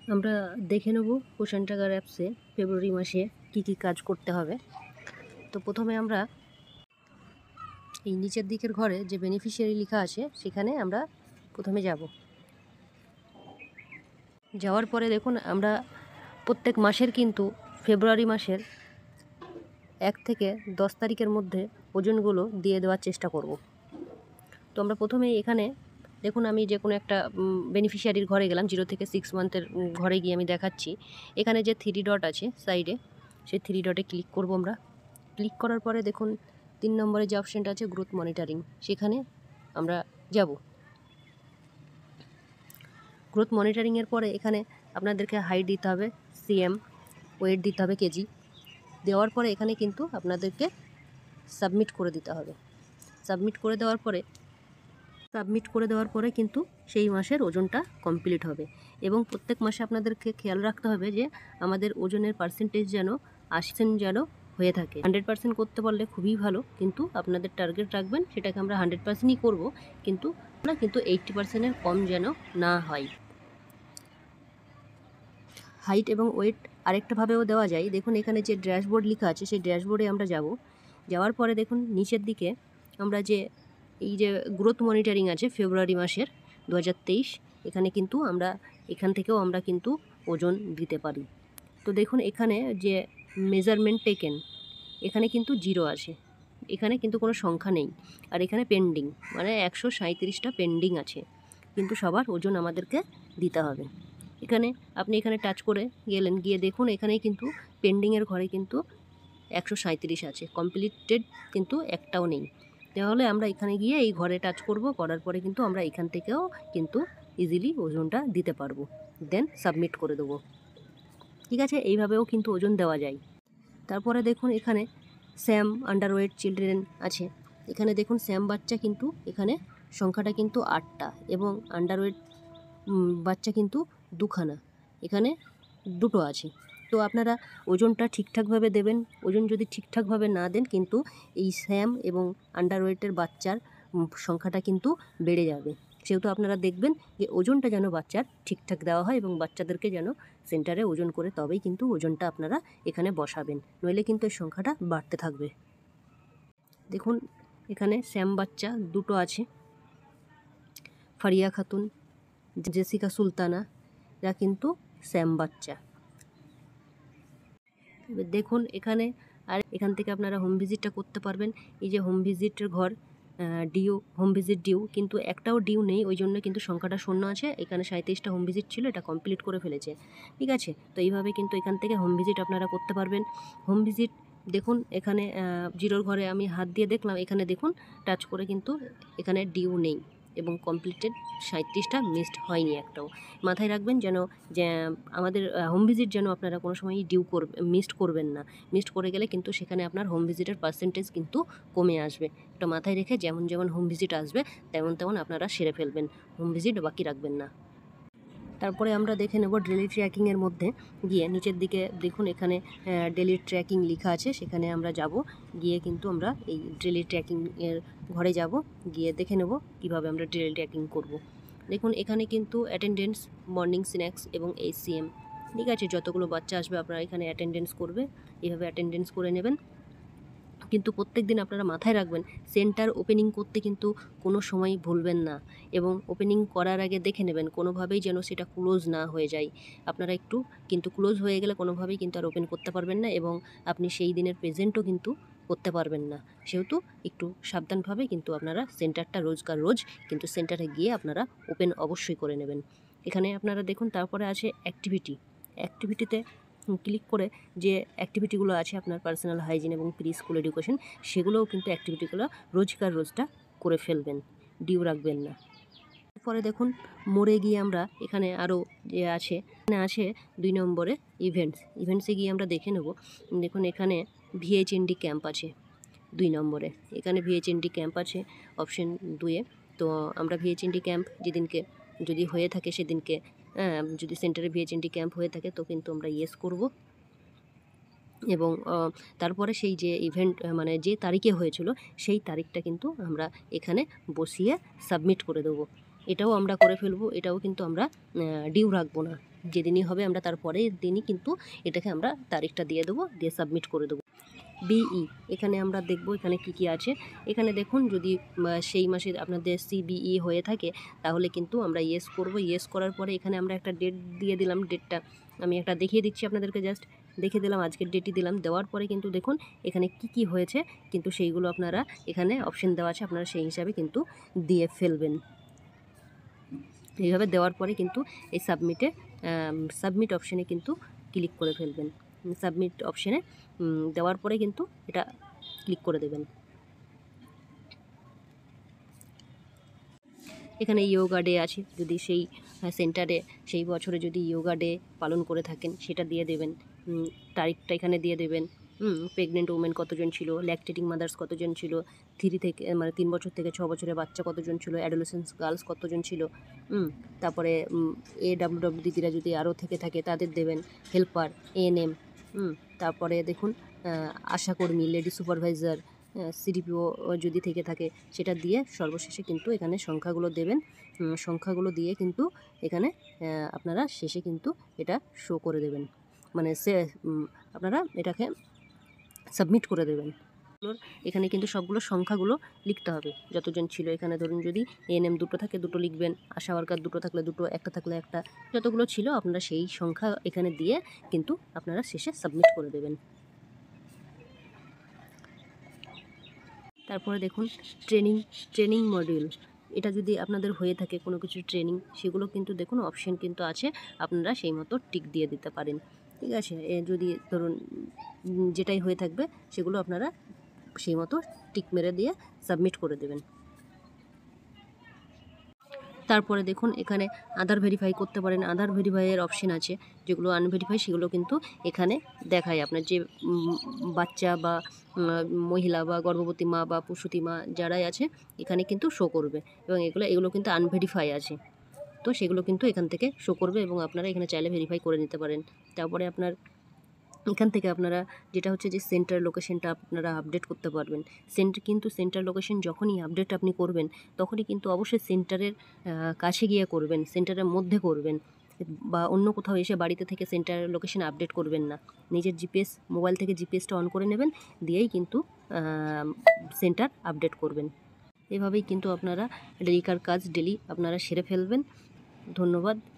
আমরা দেখে নেব কুশন ট্র্যাকার অ্যাপসে ফেব্রুয়ারি মাসে কি কি কাজ করতে হবে। তো প্রথমে আমরা এই নিচের দিকের ঘরে যে বেনিফিশিয়ারি লেখা আছে সেখানে আমরা প্রথমে যাব। যাওয়ার পরে দেখুন আমরা প্রত্যেক মাসের কিন্তু ফেব্রুয়ারি মাসের 1 থেকে 10 তারিখের মধ্যে ওজনগুলো দিয়ে দেওয়ার চেষ্টা করব। তো আমরা প্রথমেই এখানে দেখুন আমি যে কোনো একটা বেনিফিশিয়ারির ঘরে গেলাম, 0 থেকে 6 মান্থের ঘরে গিয়ে আমি দেখাচ্ছি। এখানে যে 3 ডট আছে সাইডে, সেই 3 ডটে ক্লিক করব। আমরা ক্লিক করার পরে দেখুন 3 নম্বরে যে অপশানটা আছে গ্রোথ মনিটরিং, সেখানে আমরা যাব। গ্রোথ মনিটরিংয়ের পরে এখানে আপনাদেরকে হাইট দিতে হবে সিএম, ওয়েট দিতে হবে কেজি। দেওয়ার পরে এখানে কিন্তু আপনাদেরকে সাবমিট করে দিতে হবে। সাবমিট করে দেওয়ার পরে কিন্তু সেই মাসের ওজনটা কমপ্লিট হবে। এবং প্রত্যেক মাসে আপনাদেরকে খেয়াল রাখতে হবে যে আমাদের ওজনের পার্সেন্টেজ যেন 80% যেন হয়ে থাকে। 100% করতে পারলে খুবই ভালো, কিন্তু আপনাদের টার্গেট রাখবেন সেটাকে আমরা 100%ই করব, কিন্তু 80%-এর কম যেন না হয়। হাইট এবং ওয়েট আরেকটাভাবেও দেওয়া যায়। দেখুন এখানে যে ড্যাশবোর্ড লেখা আছে সেই ড্যাশবোর্ডে আমরা যাব। যাওয়ার পরে দেখুন নিচের দিকে আমরা যে এই যে গ্রোথ মনিটরিং আছে ফেব্রুয়ারি মাসের 2023, এখানে কিন্তু এখান থেকেও আমরা কিন্তু ওজন দিতে পারি। তো দেখুন এখানে যে মেজারমেন্ট টেকেন, এখানে কিন্তু 0 আছে, এখানে কিন্তু কোনো সংখ্যা নেই। আর এখানে পেন্ডিং মানে 137টা পেন্ডিং আছে, কিন্তু সবার ওজন আমাদেরকে দিতে হবে। আপনি এখানে টাচ করে গেলেন, গিয়ে দেখুন এখানে কিন্তু পেন্ডিংয়ের ঘরে কিন্তু 137 আছে, কমপ্লিটেড কিন্তু একটাও নেই। তাহলে আমরা এখানে গিয়ে এই ঘরে টাচ করব, করার পরে কিন্তু আমরা এখান থেকেও কিন্তু ইজিলি ওজনটা দিতে পারবো। দেন সাবমিট করে দেবো। ঠিক আছে, এইভাবেও কিন্তু ওজন দেওয়া যায়। তারপরে দেখুন এখানে স্যাম আন্ডারওয়েট চিলড্রেন আছে। এখানে দেখুন স্যাম বাচ্চা কিন্তু এখানে সংখ্যাটা কিন্তু 8টা এবং আন্ডারওয়েট বাচ্চা কিন্তু 2খানা, এখানে 2টো আছে। তো আপনারা ওজনটা ঠিকঠাকভাবে দেবেন। ওজন যদি ঠিকঠাকভাবে না দেন কিন্তু এই স্যাম এবং আন্ডারওয়েটের বাচ্চার সংখ্যাটা কিন্তু বেড়ে যাবে। সেহেতু আপনারা দেখবেন যে ওজনটা যেন বাচ্চার ঠিকঠাক দেওয়া হয় এবং বাচ্চাদেরকে যেন সেন্টারে ওজন করে তবেই কিন্তু ওজনটা আপনারা এখানে বসাবেন, নইলে কিন্তু এর সংখ্যাটা বাড়তে থাকবে। দেখুন এখানে স্যাম বাচ্চা 2টো আছে, ফারিয়া খাতুন, জেসিকা সুলতানা, এরা কিন্তু স্যাম বাচ্চা। দেখুন এখানে আর এখান থেকে আপনারা হোম ভিজিটটা করতে পারবেন। এই যে হোম ভিজিটের ঘর হোম ভিজিট ডিউ, কিন্তু একটাও ডিউ নেই, ওই জন্য কিন্তু সংখ্যাটা 0 আছে। এখানে 37টা হোম ভিজিট ছিল, এটা কমপ্লিট করে ফেলেছে। ঠিক আছে, তো এইভাবে কিন্তু এখান থেকে হোম ভিজিট আপনারা করতে পারবেন। হোম ভিজিট দেখুন এখানে 0 ঘরে আমি হাত দিয়ে দেখলাম, এখানে দেখুন টাচ করে কিন্তু এখানে ডিউ নেই এবং কমপ্লিটেড 37টা মিসড হয়নি একটাও। মাথায় রাখবেন যেন যে আমাদের হোম ভিজিট যেন আপনারা কোনো সময়ই মিসড করবেন না। মিসড করে গেলে কিন্তু সেখানে আপনার হোম ভিজিটের পার্সেন্টেজ কিন্তু কমে আসবে। এটা মাথায় রেখে যেমন হোম ভিজিট আসবে তেমন আপনারা সেরে ফেলবেন, হোম ভিজিট বাকি রাখবেন না। তারপরে আমরা দেখে নেব ডেলি ট্র্যাকিংয়ের মধ্যে গিয়ে নিচের দিকে দেখুন এখানে ডেলি ট্র্যাকিং লেখা আছে, সেখানে আমরা যাব। গিয়ে কিন্তু আমরা এই ডেলি ট্র্যাকিংয়ের ঘরে যাব, গিয়ে দেখে নেব কীভাবে আমরা ডেলি ট্র্যাকিং করব। দেখুন এখানে কিন্তু অ্যাটেন্ডেন্স, মর্নিং স্ন্যাক্স এবং ACM, ঠিক আছে, যতগুলো বাচ্চা আসবে আপনারা এখানে অ্যাটেন্ডেন্স করবে, এভাবে অ্যাটেন্ডেন্স করে নেবেন। কিন্তু প্রত্যেক দিন আপনারা মাথায় রাখবেন সেন্টার ওপেনিং করতে কিন্তু কোনো সময় ভুলবেন না, এবং ওপেনিং করার আগে দেখে নেবেন কোনোভাবেই যেন সেটা ক্লোজ না হয়ে যায়। আপনারা কিন্তু ক্লোজ হয়ে গেলে কোনোভাবেই কিন্তু আর ওপেন করতে পারবেন না এবং আপনি সেই দিনের প্রেজেন্টও কিন্তু করতে পারবেন না। সেহেতু একটু সাবধানভাবে কিন্তু আপনারা সেন্টারটা রোজ কিন্তু সেন্টারে গিয়ে আপনারা ওপেন অবশ্যই করে নেবেন। এখানে আপনারা দেখুন তারপরে আছে অ্যাক্টিভিটিতে ক্লিক করে যে অ্যাক্টিভিটিগুলো আছে আপনার পার্সোনাল হাইজিন এবং প্রি স্কুল এডুকেশন, সেগুলোও কিন্তু অ্যাক্টিভিটিগুলো রোজটা করে ফেলবেন, ডিউ রাখবেন না। এরপরে দেখুন মোড়ে গিয়ে আমরা এখানে আরও যে আছে 2 নম্বরে ইভেন্টসে গিয়ে আমরা দেখে নেব। দেখুন এখানে VHND ক্যাম্প আছে 2 নম্বরে, এখানে VHND ক্যাম্প আছে অপশন 2-এ। তো আমরা VHND ক্যাম্প যেদিনকে যদি হয়ে থাকে সেদিনকে যদি সেন্টারে VHND ক্যাম্প হয়ে থাকে তো কিন্তু আমরা ইয়েস করব, এবং তারপরে সেই যে ইভেন্ট মানে যে তারিখে হয়েছিল সেই তারিখটা কিন্তু আমরা এখানে বসিয়ে সাবমিট করে দেবো। এটাও আমরা করে ফেলবো, এটাও কিন্তু আমরা ডিউ রাখবো না। যেদিনই হবে আমরা তারপরের দিনই কিন্তু এটাকে আমরা তারিখটা দিয়ে দেবো, দিয়ে সাবমিট করে দেবো। বিই এখানে আমরা দেখব এখানে কি কি আছে। এখানে দেখুন যদি সেই মাসে আপনাদের সিবিই হয়ে থাকে তাহলে কিন্তু আমরা ইয়েস করব। ইয়েস করার পরে এখানে আমরা একটা ডেট দিয়ে দিলাম। ডেটটা আমি একটা দেখিয়ে দিচ্ছি আপনাদেরকে, জাস্ট দেখে দিলাম, আজকের ডেটই দিলাম। দেওয়ার পরে কিন্তু দেখুন এখানে কি কি হয়েছে কিন্তু সেইগুলো আপনারা এখানে অপশন দেওয়া আছে, আপনারা সেই হিসাবে কিন্তু দিয়ে ফেলবেন। এইভাবে দেওয়ার পরে কিন্তু এই সাবমিট অপশানে কিন্তু ক্লিক করে ফেলবেন। সাবমিট অপশানে দেওয়ার পরে কিন্তু এটা ক্লিক করে দেবেন। এখানে ইয়োগা ডে আছে, যদি সেই সেন্টারে সেই বছরে যদি ইয়োগা ডে পালন করে থাকেন সেটা দিয়ে দেবেন। তারিখটা এখানে দিয়ে দেবেন। প্রেগনেন্ট উমেন কতজন ছিল, ল্যাকটেটিং মাদার্স কতজন ছিল, 3 বছর থেকে 6 বছরের বাচ্চা কতজন ছিল, অ্যাডোলেসেন্স গার্লস কতজন ছিল। তারপরে AWW দিদিরা যদি আরও থেকে থাকে তাদের দেবেন, হেল্পার, ANM। তারপরে দেখুন আশাকর্মী, লেডি সুপারভাইজার, CDPO যদি থেকে থাকে সেটা দিয়ে সর্বশেষে কিন্তু এখানে সংখ্যাগুলো দেবেন। সংখ্যাগুলো দিয়ে কিন্তু এখানে আপনারা শেষে কিন্তু এটা শো করে দেবেন, মানে আপনারা এটাকে সাবমিট করে দেবেন। এখানে কিন্তু সবগুলো সংখ্যাগুলো লিখতে হবে যতজন ছিল। এখানে ধরুন যদি ANM 2টো থাকে 2টো লিখবেন, আশা ওয়ার্কার 2টো থাকলে 2টো, একটা থাকলে একটা, যতগুলো ছিল আপনারা সেই সংখ্যা এখানে দিয়ে কিন্তু আপনারা শেষে সাবমিট করে দেবেন। তারপরে দেখুন ট্রেনিং মডিউল, এটা যদি আপনাদের হয়ে থাকে কোনো কিছু ট্রেনিং, সেগুলো কিন্তু দেখুন অপশন কিন্তু আছে, আপনারা সেই মতো টিক দিয়ে দিতে পারেন। ঠিক আছে, যদি ধরুন যেটাই হয়ে থাকবে সেগুলো আপনারা সেই মতো টিক মেরে দিয়ে সাবমিট করে দেবেন। তারপরে দেখুন এখানে আধার ভেরিফাই করতে পারেন। আধার ভেরিফাইয়ের অপশন আছে, যেগুলো আনভেরিফাই সেগুলো কিন্তু এখানে দেখায়। আপনার যে বাচ্চা বা মহিলা বা গর্ভবতী মা বা প্রসূতি মা যারাই আছে এখানে কিন্তু শো করবে, এবং এগুলো কিন্তু আনভেরিফাই আছে, তো সেগুলো কিন্তু এখান থেকে শো করবে এবং আপনারা এখানে চাইলে ভেরিফাই করে নিতে পারেন। তারপরে আপনার এখান থেকে আপনারা যেটা হচ্ছে যে সেন্টার লোকেশনটা আপনারা আপডেট করতে পারবেন। সেন্টার লোকেশন যখনই আপডেট আপনি করবেন তখনই কিন্তু অবশ্যই সেন্টারের কাছে গিয়ে করবেন, সেন্টারের মধ্যে করবেন, বা অন্য কোথাও এসে বাড়িতে থেকে সেন্টার লোকেশন আপডেট করবেন না। নিজের মোবাইল থেকে জিপিএসটা অন করে নেবেন, দিয়েই কিন্তু সেন্টার আপডেট করবেন। এভাবেই কিন্তু আপনারা ডেলিকার কাজ ডেলি আপনারা সেরে ফেলবেন। ধন্যবাদ।